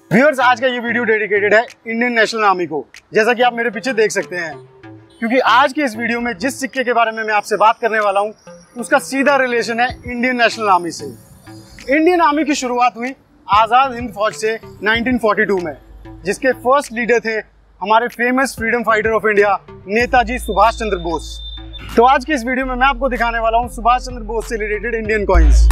Viewers, आज का ये वीडियो डेडिकेटेड है इंडियन नेशनल आर्मी को, जैसा कि आप मेरे पीछे देख सकते हैं। क्योंकि आज के इस वीडियो में जिस सिक्के के बारे में मैं आपसे बात करने वाला हूँ उसका सीधा रिलेशन है इंडियन नेशनल आर्मी से। इंडियन आर्मी की शुरुआत हुई आज़ाद हिंद फौज से 1942 में, जिसके फर्स्ट लीडर थे हमारे famous freedom fighter of India Netaji Subhash Chandra Bose. तो आज की इस वीडियो में मैं आपको दिखाने वाला हूँ सुभाष चंद्र बोस से रिलेटेड इंडियन कॉइन्स।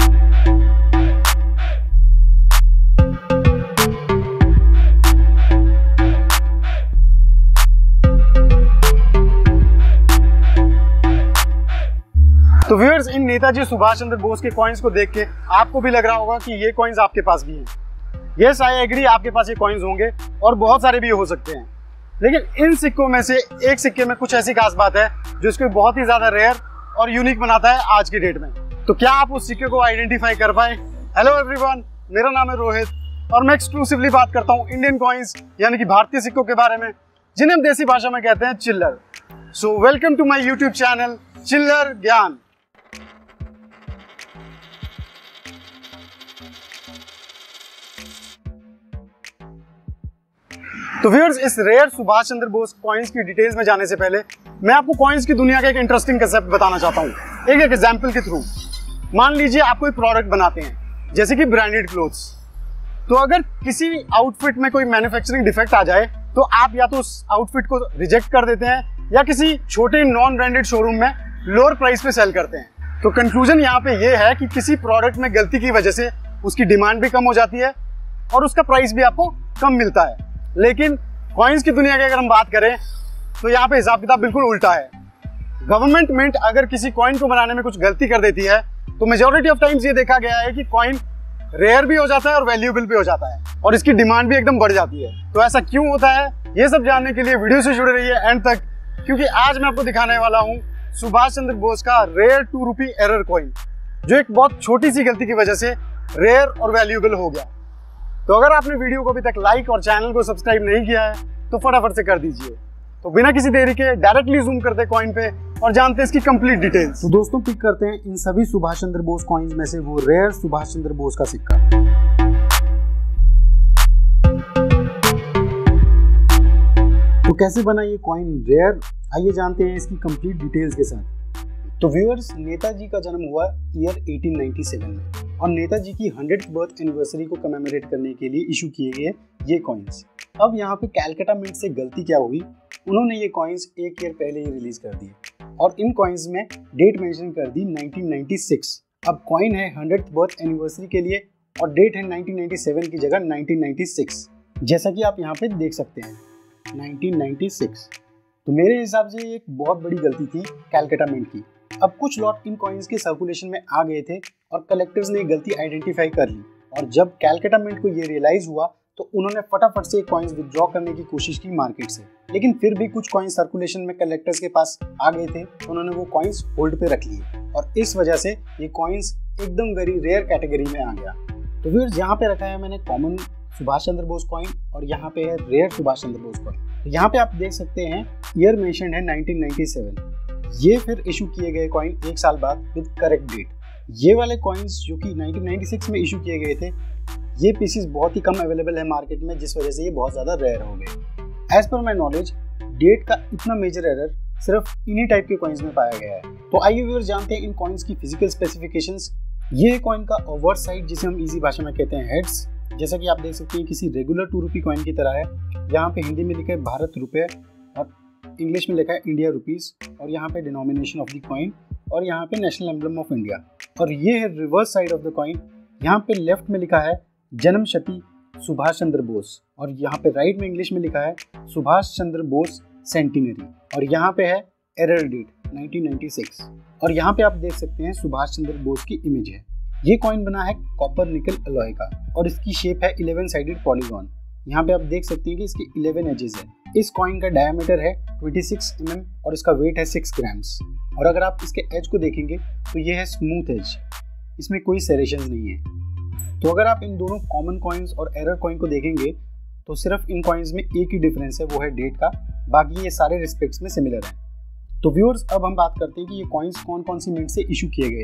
तो व्यूअर्स, इन नेताजी सुभाष चंद्र बोस के कॉइन्स को देख के आपको भी लग रहा होगा कि ये कॉइन्स आपके पास भी हैं। यस, आई एग्री, आपके पास ये कॉइन्स होंगे और बहुत सारे भी हो सकते हैं। लेकिन इन सिक्कों में से एक सिक्के में कुछ ऐसी खास बात है जो इसको बहुत ही ज्यादा रेयर और यूनिक बनाता है आज की डेट में। तो क्या आप उस सिक्के को आइडेंटिफाई कर पाए? हेलो एवरीवन, मेरा नाम है रोहित और मैं एक्सक्लूसिवली बात करता हूँ इंडियन कॉइन्स यानी कि भारतीय सिक्कों के बारे में, जिन्हें हम देसी भाषा में कहते हैं चिल्लर। So welcome to my YouTube channel Chillar Gyan. तो व्यूअर्स, इस रेयर सुभाष चंद्र बोस कॉइन्स की डिटेल्स में जाने से पहले मैं आपको कॉइन्स की दुनिया का एक इंटरेस्टिंग कंसेप्ट बताना चाहता हूँ, एक एग्जाम्पल के थ्रू। मान लीजिए आप कोई प्रोडक्ट बनाते हैं जैसे कि ब्रांडेड क्लोथ्स, तो अगर किसी आउटफिट में कोई मैन्युफैक्चरिंग डिफेक्ट आ जाए तो आप या तो उस आउटफिट को रिजेक्ट कर देते हैं या किसी छोटे नॉन ब्रांडेड शोरूम में लोअर प्राइस पे सेल करते हैं। तो कंक्लूजन यहाँ पे ये है कि किसी प्रोडक्ट में गलती की वजह से उसकी डिमांड भी कम हो जाती है और उसका प्राइस भी आपको कम मिलता है। लेकिन कॉइन्स की दुनिया की अगर हम बात करें तो यहाँ पे हिसाब किताब बिल्कुल उल्टा है। गवर्नमेंट मिंट अगर किसी कॉइन को बनाने में कुछ गलती कर देती है तो मेजॉरिटी ऑफ टाइम्स ये देखा गया है कि कॉइन रेयर भी हो जाता है और वैल्यूएबल भी हो जाता है और इसकी डिमांड भी एकदम बढ़ जाती है। तो ऐसा क्यों होता है, ये सब जानने के लिए वीडियो से जुड़े रहिए एंड तक, क्योंकि आज मैं आपको दिखाने वाला हूँ सुभाष चंद्र बोस का रेयर 2 रुपी एरर कॉइन, जो एक बहुत छोटी सी गलती की वजह से रेयर और वैल्यूएबल हो गया। तो अगर आपने वीडियो को अभी तक लाइक और चैनल को सब्सक्राइब नहीं किया है तो फटाफट से कर दीजिए। तो बिना किसी देरी के डायरेक्टली जूम करते हैं कॉइन पे और जानते हैं इसकी कंप्लीट डिटेल्स। तो दोस्तों, पिक करते हैं इन सभी सुभाष चंद्र बोस कॉइन्स में से वो रेयर सुभाष चंद्र बोस का सिक्का। तो कैसे बना ये कॉइन रेयर, आइए जानते हैं इसकी कंप्लीट डिटेल्स के साथ। तो व्यूअर्स, नेताजी का जन्म हुआ ईयर 1897 में और नेताजी की 100th बर्थ एनिवर्सरी को कमेमोरेट करने के लिए इशू किए गए ये कॉइन्स। अब यहाँ पे कैलकाटा मिंट से गलती क्या हुई, उन्होंने ये कॉइन्स एक ईयर पहले ही रिलीज कर दिए और इन कॉइन्स में डेट मेंशन कर दी 1996। अब कॉइन है 100th बर्थ एनिवर्सरी के लिए और डेट है 1997 की जगह 1996, जैसा कि आप यहाँ पे देख सकते हैं 1996। तो मेरे हिसाब से ये एक बहुत बड़ी गलती थी कैलकाटा मिंट की। अब कुछ लॉट इन कॉइन्स के सर्कुलेशन में आ गए थे और कलेक्टर्स ने गलती आइडेंटिफाई कर ली और जब कैलकाटा मिंट को ये रियलाइज हुआ तो उन्होंने फटाफट से कॉइन्स विथड्रॉ करने की कोशिश की मार्केट से। लेकिन फिर भी कुछ कॉइन्स सर्कुलेशन में कलेक्टर्स के पास आ गए थे तो उन्होंने वो कॉइन्स होल्ड पे रख लिए और इस वजह से ये कॉइन्स एकदम वेरी रेयर कैटेगरी में आ गया। तो व्यूअर्स, यहाँ पे रखा है मैंने कॉमन सुभाष चंद्र बोस कॉइन और यहाँ पे है रेयर सुभाष चंद्र बोस कॉइन। तो यहाँ पे आप देख सकते हैं ईयर मेंशन है 1997। ये फिर इशू किए गए कॉइन एक साल बाद विद करेक्ट डेट। ये वाले कॉइन्स जो कि 1996 में इशू किए गए थे, ये पीसीस बहुत ही कम अवेलेबल है मार्केट में, जिस वजह से ये बहुत ज़्यादा रेयर हो गए। As per my knowledge, date का इतना मेजर एरर सिर्फ इन्हीं टाइप के कॉइन्स में पाया गया है। तो आइए व्यूअर्स, जानते हैं इन कॉइन्स की फिजिकल स्पेसिफिकेशंस। ये है कॉइन का ओवर साइड, जिसे हम इजी भाषा में कहते हैं हेड्स। जैसा कि आप देख सकते हैं किसी रेगुलर 2 रुपी कॉइन की तरह है। यहाँ पे हिंदी में लिखा है भारत रुपये और इंग्लिश में लिखा है इंडिया रुपीस और यहाँ पे डिनोमिनेशन ऑफ द कॉइन और यहाँ पे नेशनल एम्बलम ऑफ इंडिया। और ये है reverse side of the coin. यहाँ पे लेफ्ट में लिखा है जन्म शती सुभाष चंद्र बोस और यहाँ पे राइट में इंग्लिश में लिखा है सुभाष चंद्र बोस सेंटिनरी और यहाँ पे है एरर डेट 1996 और यहाँ पे आप देख सकते हैं सुभाष चंद्र बोस की इमेज है। ये कॉइन बना है कॉपर निकल अलॉय का और इसकी शेप है 11 साइडेड पॉलीगॉन। यहाँ पे आप देख सकते हैं कि इसके 11 एजेस है। इस कॉइन का डायमीटर है 26 mm और इसका वेट है 6 ग्राम्स। और अगर आप इसके एज को देखेंगे तो ये है स्मूथ एज, इसमें कोई सेरेशंस नहीं है। तो अगर आप इन दोनों कॉमन कॉइन्स और एरर कॉइन को देखेंगे तो सिर्फ इन कॉइन्स में एक ही डिफरेंस है, वो है डेट का, बाकी ये सारे रिस्पेक्ट्स में सिमिलर हैं। तो व्यूअर्स, अब हम बात करते हैं कि ये कॉइन्स कौन कौन सी मिंट से इशू किए गए थे।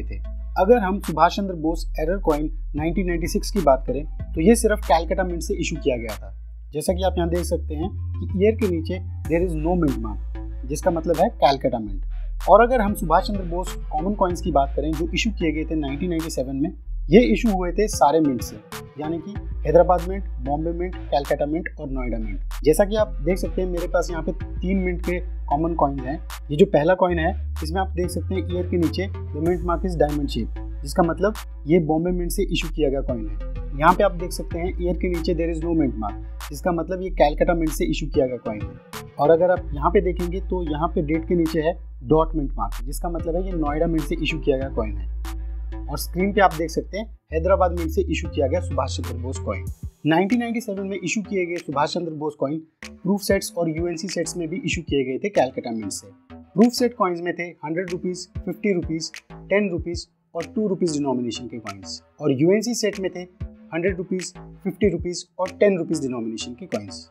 अगर हम सुभाष चंद्र बोस एरर कॉइन 1996 की बात करें तो ये सिर्फ कैलकाटा मिंट से इशू किया गया था। जैसा कि आप यहाँ देख सकते हैं कि ईयर के नीचे there is no mint mark, जिसका मतलब है कैलकाटा मिंट। और अगर हम सुभाष चंद्र बोस कॉमन कॉइन्स की बात करें जो इशू किए गए थे 1997 में, ये इशू हुए थे सारे मिंट से, यानी कि Hyderabad mint, Bombay mint, Calcutta mint और नोएडा मिंट। जैसा कि आप देख सकते हैं मेरे पास यहाँ पे 3 मिंट के कॉमन कॉइन्स हैं। ये जो पहला कॉइन है इसमें आप देख सकते हैं ईयर के नीचे the mint mark is diamond shape, जिसका मतलब ये बॉम्बे मिंट से इशू किया गया कॉइन है। यहाँ पे आप देख सकते हैं ईयर के नीचे there is no mint mark, जिसका मतलब ये कैलकाटा मिंट से इशू किया गया कॉइन है। और अगर आप यहाँ पे देखेंगे तो यहाँ पे डेट के नीचे है डॉट मिंट मार्क, जिसका मतलब है ये नोएडा मिंट से इशू किया गया कॉइन है। और स्क्रीन पे आप देख सकते हैं हैदराबाद मिंट से इशू किया गया सुभाष चंद्र बोस कॉइन। 1997 में इशू किए गए Subhash Chandra Bose coin proof sets और यूएनसी सेट्स में भी इशू किए गए थे कैलकाटा मिंट से। प्रूफ सेट कॉइन्स में थे 100 रुपीज, 50 रुपीज, 10 रुपीज और 2 रुपीज डिनोमिनेशन के कॉइन्स। और यूएनसी सेट में थे 100 रुपीज, 50 रुपीज और 10 रुपीज डिनोमिनेशन के कॉइन्स।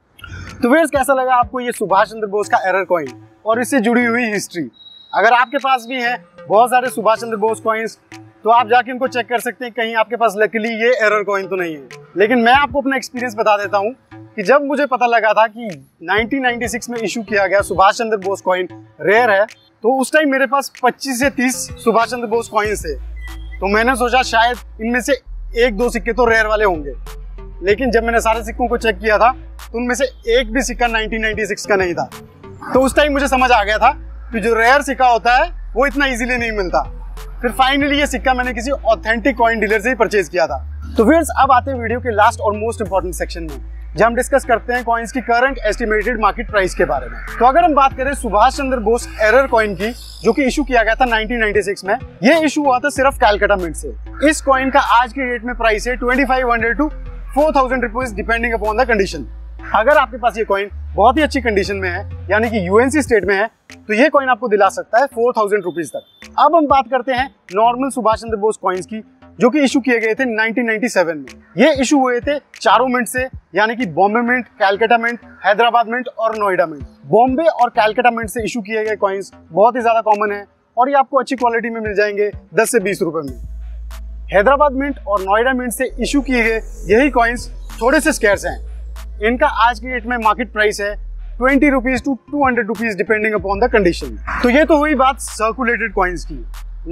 तो फ्रेंड्स, कैसा लगा आपको ये सुभाष चंद्र बोस का एरर कॉइन और इससे जुड़ी हुई हिस्ट्री? अगर आपके पास भी है बहुत सारे सुभाष चंद्र बोस कॉइन्स तो आप जाके इनको चेक कर सकते हैं, कहीं आपके पास लकीली ये एरर कॉइन तो नहीं है। लेकिन मैं आपको अपना एक्सपीरियंस बता देता हूँ कि जब मुझे पता लगा था कि 1996 में इशू किया गया सुभाष चंद्र बोस कॉइन रेयर है, तो उस टाइम मेरे पास 25 से 30 सुभाष चंद्र बोस कॉइन्स थे। तो मैंने सोचा शायद इनमें से 1-2 सिक्के तो रेयर वाले होंगे। लेकिन जब मैंने सारे सिक्कों को चेक किया था तो उनमें से एक भी सिक्का 1996 का नहीं था। तो उस टाइम मुझे समझ आ गया था कि जो रेयर सिक्का होता है वो इतना इजीली नहीं मिलता। फिर फाइनली ये सिक्का मैंने किसी ऑथेंटिक कॉइन डीलर से ही परचेज किया था। तो फ्रेंड्स, अब आते हैं वीडियो के लास्ट और मोस्ट इंपॉर्टेंट सेक्शन में, जहां हम डिस्कस करते हैं कॉइन्स की करंट एस्टिमेटेड मार्केट प्राइस के बारे में। तो अगर हम बात करें सुभाष चंद्र बोस एरर कॉइन की, जो कि इशू किया गया था 1996 में, ये इशू हुआ था सिर्फ कैलकाटा मिंट से। इस कॉइन का आज की डेट में प्राइस है 2500 to 4000 rupees depending upon the condition. अगर आपके पास ये कॉइन बहुत ही अच्छी कंडीशन में है, यानी कि यूएनसी स्टेट में है, तो ये कॉइन आपको दिला सकता है 4000 रुपीज तक। अब हम बात करते हैं नॉर्मल सुभाष चंद्र बोस कॉइन्स की, जो कि इशू किए गए थे 1997 में। ये इशू हुए थे चारों मिंट से, यानी कि Bombay mint, Calcutta mint, Hyderabad mint और नोएडा मिंट। बॉम्बे और कैलकाटा मिंट से इशू किए गए कॉइन्स बहुत ही ज्यादा कॉमन है और ये आपको अच्छी क्वालिटी में मिल जाएंगे 10 से 20 रुपए में। हैदराबाद मिंट और नोएडा मिंट से इशू किए गए यही कॉइन्स थोड़े से स्कैर्स हैं। इनका आज की डेट में मार्केट प्राइस है 20 rupees to 200 rupees depending upon the condition. तो ये तो हुई बात सर्कुलेटेड कॉइन्स की।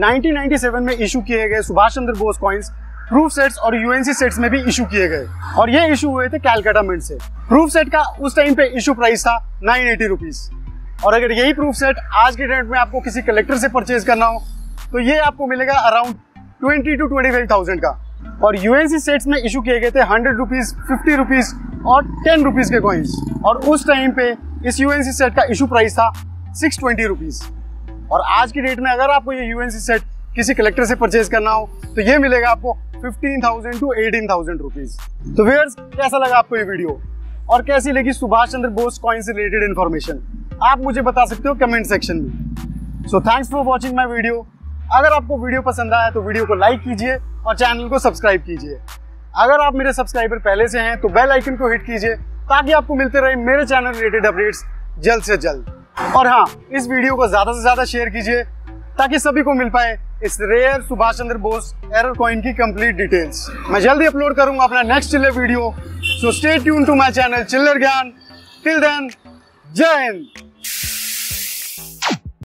1997 में इशू किए गए Subhash Chandra Bose coins proof sets और यूएनसी सेट्स में भी इशू किए गए और ये इशू हुए थे कैलकाटा मिंट से। प्रूफ सेट का उस टाइम पे इशू प्राइस था 980 रुपीज। और अगर यही प्रूफ सेट आज के डेट में आपको किसी कलेक्टर से परचेज करना हो तो ये आपको मिलेगा अराउंड 20 to 25,000 का। और यूएनसी सेट्स में इशू किए गए थे 100 रुपीज, 50 रुपीज और 10 रुपीज के कॉइन्स। और उस टाइम पे इस यूएनसी सेट का इशू प्राइस था 620 रुपीज। और आज की डेट में अगर आपको ये यूएनसी सेट किसी कलेक्टर से परचेज करना हो तो ये मिलेगा आपको 15,000 to 18,000 रुपीज। तो व्यूअर्स, कैसा लगा आपको ये वीडियो और कैसी लगी सुभाष चंद्र बोस कॉइन से रिलेटेड इन्फॉर्मेशन, आप मुझे बता सकते हो कमेंट सेक्शन में। So thanks for watching my video. अगर आपको वीडियो पसंद आया तो वीडियो को लाइक कीजिए और चैनल को सब्सक्राइब कीजिए। अगर आप मेरे सब्सक्राइबर पहले से हैं तो बेल आइकन को हिट कीजिए ताकि आपको मिलते रहे मेरे चैनल रिलेटेड अपडेट्स जल्द से जल्द। और हाँ, इस वीडियो को ज्यादा से ज्यादा शेयर कीजिए ताकि सभी को मिल पाए इस rare Subhash Chandra Bose error coin की कंप्लीट डिटेल्स। मैं जल्दी अपलोड करूंगा अपना नेक्स्ट चिल्लर video, so stay tune to my channel Chillar Gyan. Till then, जय हिंद।